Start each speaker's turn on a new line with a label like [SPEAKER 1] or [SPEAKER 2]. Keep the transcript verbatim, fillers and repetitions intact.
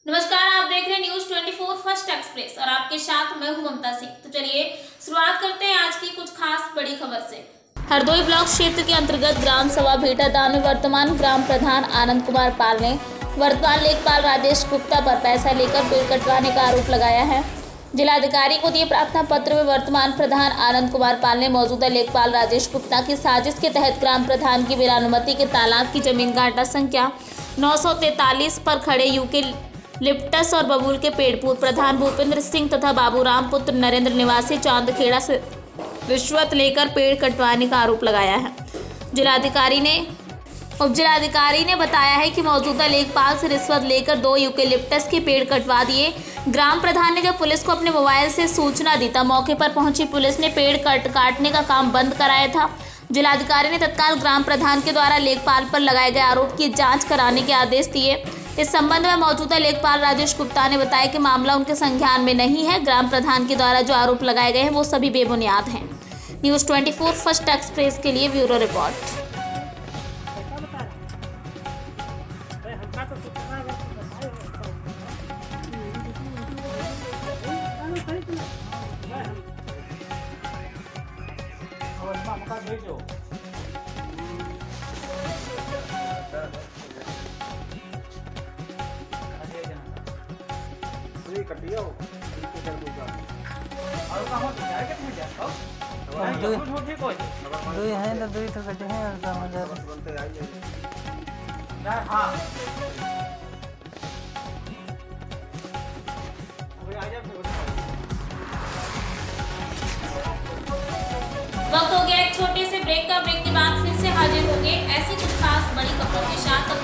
[SPEAKER 1] नमस्कार, आप देख रहे हैं न्यूज चौबीस फर्स्ट एक्सप्रेस और आपके साथ मैं हूं ममता सिंह। तो चलिए शुरुआत करते हैं आज की कुछ खास बड़ी खबर से। हरदोई ब्लॉक क्षेत्र के अंतर्गत ग्राम सभा भेटादान में वर्तमान ग्राम प्रधान आनंद कुमार पाल ने वर्तमान लेखपाल राजेश गुप्ता पर पैसा लेकर पेड़ कटवाने का आरोप लगाया है। जिलाधिकारी को दिए प्रार्थना पत्र में वर्तमान प्रधान आनंद कुमार पाल ने मौजूदा लेखपाल राजेश गुप्ता की साजिश के तहत ग्राम प्रधान की बिना अनुमति के तालाब की जमीन गांठा संख्या नौ सौ तैंतालीस पर खड़े यूके लिप्टस और बबूल के पेड़ पूर्व प्रधान भूपेंद्र सिंह तथा बाबूराम पुत्र नरेंद्र निवासी चांदखेड़ा से रिश्वत लेकर पेड़ कटवाने का आरोप लगाया है। जिलाधिकारी ने उप जिलाधिकारी ने बताया है कि मौजूदा लेखपाल से रिश्वत लेकर दो यूकेलिप्टस के पेड़ कटवा दिए। ग्राम प्रधान ने जब पुलिस को अपने मोबाइल से सूचना दी तब मौके पर पहुंची पुलिस ने पेड़ कट काटने का काम बंद कराया था। जिलाधिकारी ने तत्काल ग्राम प्रधान के द्वारा लेखपाल पर लगाए गए आरोप की जांच कराने के आदेश दिए। इस संबंध में मौजूदा लेखपाल राजेश गुप्ता ने बताया कि मामला उनके संज्ञान में नहीं है। ग्राम प्रधान के द्वारा जो आरोप लगाए गए हैं वो सभी बेबुनियाद हैं। न्यूज चौबीस फर्स्ट एक्सप्रेस के लिए ब्यूरो रिपोर्ट।
[SPEAKER 2] कटिया हो और काम हो जाए के तुम जाओ
[SPEAKER 3] दो
[SPEAKER 2] दो ठीक हो
[SPEAKER 3] दो है ना दो तो कटे हैं और काम जा
[SPEAKER 2] बनते आई यार हां अभी आ जा
[SPEAKER 1] वक्त हो गया एक छोटे से ब्रेक का। ब्रेक के बाद फिर से हाजिर होंगे ऐसी कुछ खास बड़ी खबरों के साथ।